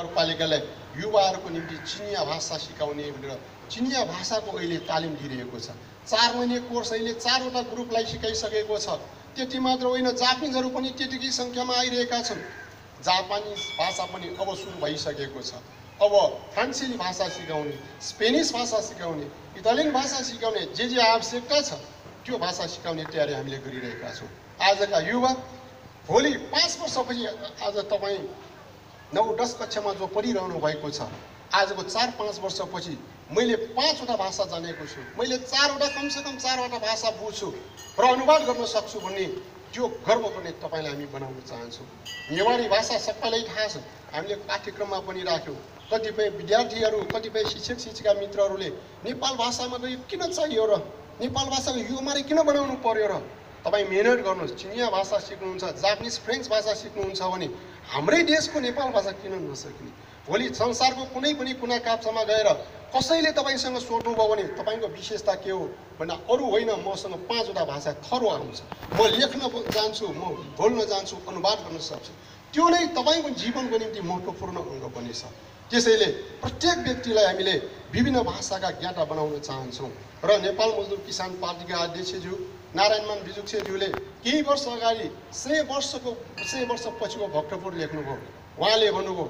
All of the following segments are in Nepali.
नगरपालिकालाई युवाहरूको निम्ति चिनिया भाषा सिकाउने भनेर चिनिया भाषाको अहिले तालिम दिइरहेको छ। 4 महिने कोर्स अहिले 4वटा ग्रुपलाई सिकाइसकेको छ। त्यति मात्र होइन, जापानिजहरू पनि त्यतिकै सङ्ख्यामा आइरहेका छन्। जापानिज भाषा पनि अब सुरु भइसकेको छ। अब फ्रान्सेली भाषा सिकाउने, स्पेनिस भाषा सिकाउने, इटालियन भाषा सिकाउने, जे आवश्यकता छ त्यो भाषा सिकाउने तयारी हामीले गरिरहेका छौँ। आजका युवा भोलि 5 वर्षपछि आज तपाईँ 9-10 कक्षामा जो पढिरहनु भएको छ, आजको 4-5 वर्षपछि मैले 5वटा भाषा जानेको छु, मैले 4वटा कमसेकम 4वटा भाषा बुझ्छु र अनुवाद गर्न सक्छु भन्ने त्यो गर्व गर्ने तपाईँलाई हामी बनाउन चाहन्छौँ। नेवारी भाषा सबैलाई थाहा छ, हामीले पाठ्यक्रममा पनि राख्यौँ। कतिपय विद्यार्थीहरू, कतिपय शिक्षक शिक्षिका मित्रहरूले नेपाल भाषामा त यो किन चाहियो र, नेपाल भाषाको यो मात्रै किन बनाउनु पर्यो र? तपाईँ मेहनत गर्नुहोस्, चिनिया भाषा सिक्नुहुन्छ, जापानिज फ्रेन्च भाषा सिक्नुहुन्छ भने हाम्रै देशको नेपाल भाषा किन नसक्ने? भोलि संसारको कुनै पनि कुना काप्चामा गएर कसैले तपाईँसँग सोध्नुभयो भने तपाईँको विशेषता के हो भन्दा अरू होइन, मसँग 5वटा भाषा थरो आउँछ, म लेख्न जान्छु, म बोल्न जान्छु, अनुवाद गर्न सक्छु। त्यो नै तपाईँको जीवनको निम्ति महत्त्वपूर्ण अङ्ग पनि छ। त्यसैले प्रत्येक व्यक्तिलाई हामीले विभिन्न भाषाका ज्ञाता बनाउन चाहन्छौँ। र नेपाल मजदुर किसान पार्टीका अध्यक्षज्यू नारायणमान बिजुक्सेज्यूले केही वर्ष अगाडि 100 वर्ष पछिको भक्तपुर लेख्नुभयो। उहाँले भन्नुभयो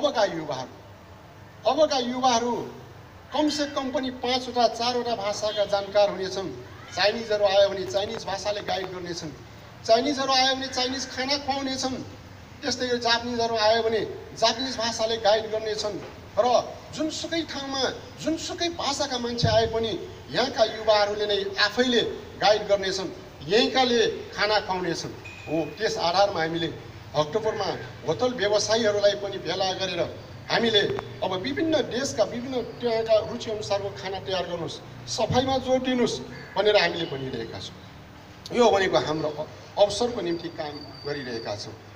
अबका युवाहरू कमसेकम पनि 5वटा 4वटा भाषाका जानकार हुनेछन्। चाइनिजहरू आयो भने चाइनिज भाषाले गाइड गर्नेछन्, चाइनिजहरू आयो भने चाइनिज खाना खुवाउनेछन्, त्यस्तै गरी जापानिजहरू आयो भने जापानिज भाषाले गाइड गर्नेछन्। र जुनसुकै ठाउँमा जुनसुकै भाषाका मान्छे आए पनि यहाँका युवाहरूले नै आफैले गाइड गर्नेछन्, यहीँकाले खाना खुवाउनेछन्। हो, त्यस आधारमा हामीले भक्तपुरमा होटल व्यवसायीहरूलाई पनि भेला गरेर हामीले अब विभिन्न देशका विभिन्न त्यहाँका रुचिअनुसारको खाना तयार गर्नुहोस्, सफाइमा जोड दिनुहोस् भनेर हामीले भनिरहेका छौँ। यो भनेको हाम्रो अवसरको निम्ति काम गरिरहेका छौँ।